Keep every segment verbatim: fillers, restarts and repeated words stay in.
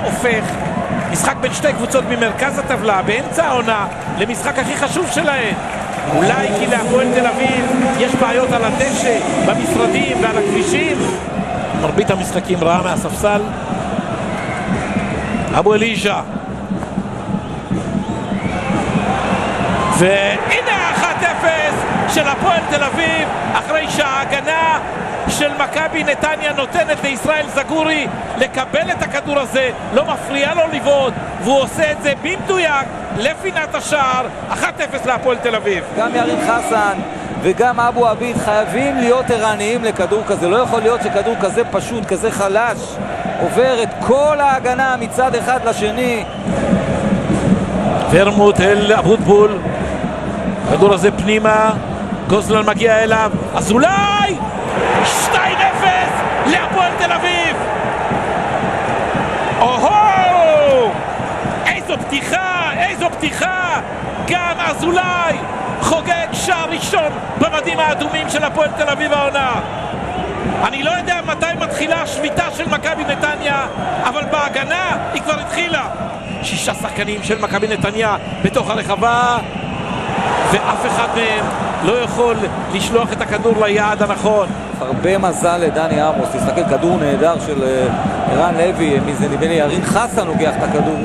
הופך משחק בין שתי קבוצות ממרכז הטבלה באמצע העונה למשחק הכי חשוב שלהן. אולי כי להפועל תל אביב יש בעיות על הדשא, במשרדים ועל הכבישים. מרבית המשחקים ראה מהספסל. אבו אליג'ה, והנה אחת אפס של הפועל תל אביב, אחרי שההגנה של מכבי נתניה נותנת לישראל זגורי לקבל את הכדור הזה, לא מפריע לו לבעוט, והוא עושה את זה במדויק לפינת השער. אחת אפס להפועל תל אביב. גם ירין חסן וגם אבו עביד חייבים להיות ערניים לכדור כזה. לא יכול להיות שכדור כזה פשוט, כזה חלש, עובר את כל ההגנה מצד אחד לשני. ורמוט אל אבוטבול, הכדור הזה פנימה, גוזלן מגיע אליו, אזולאי, שתיים אפס להפועל תל אביב. אוהו, איזו פתיחה, איזו פתיחה. גם אזולאי חוגג שער ראשון במדים האדומים של הפועל תל אביב העונה. אני לא יודע מתי מתחילה השביתה של מכבי נתניה, אבל בהגנה היא כבר התחילה. שישה שחקנים של מכבי נתניה בתוך הרחבה, ואף אחד מהם לא יכול לשלוח את הכדור ליעד הנכון. הרבה מזל לדני עמוס. תסתכל, כדור נהדר של ערן לוי, מזה נדמה לי ירין חסן הוגח את הכדור.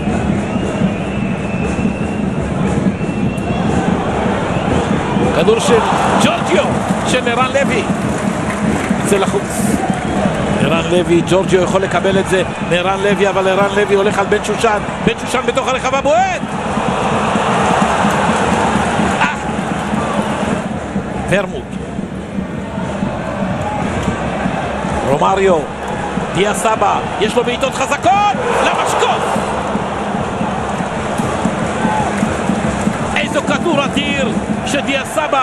כדור של ג'ורג'יו של ערן לוי, זה לחוץ. ערן לוי, ג'ורג'יו יכול לקבל את זה מערן לוי, אבל ערן לוי הולך על בן שושן, בן שושן בתוך הרחבה בועט. אה! ורמוט, רומריו, דיה סבא, יש לו בעיטות חזקות למשקוף. איזו כדור אדיר שדיה סבא.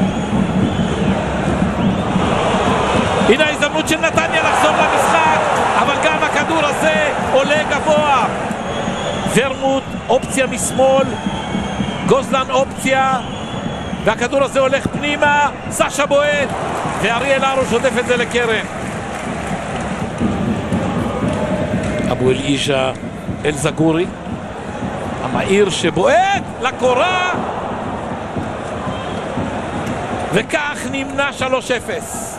הנה ההזדמנות של נתניה לחזור למשחק, אבל גם הכדור הזה עולה גבוה. ורמוט אופציה משמאל, גוזלן אופציה, והכדור הזה הולך פנימה, סשה בועט, ואריאל הרוש עודף את זה לקרן. אבו אליג'ה אל זגורי, המהיר שבועט לקורה, וכך נמנע שלוש אפס.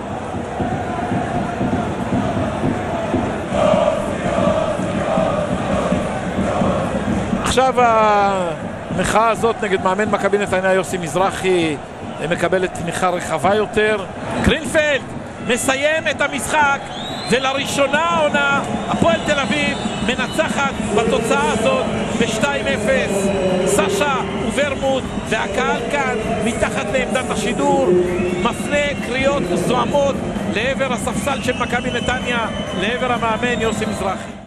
עכשיו המחאה הזאת נגד מאמן מכבי נתניה יוסי מזרחי מקבלת תמיכה רחבה יותר. גרינפלד מסיים את המשחק, ולראשונה העונה הפועל תל אביב מנצחת בתוצאה הזאת ב-שתיים אפס. סשה וורמוט והקהל כאן מתחת לעמדת השידור מפנה קריאות זועמות לעבר הספסל של מכבי נתניה, לעבר המאמן יוסי מזרחי.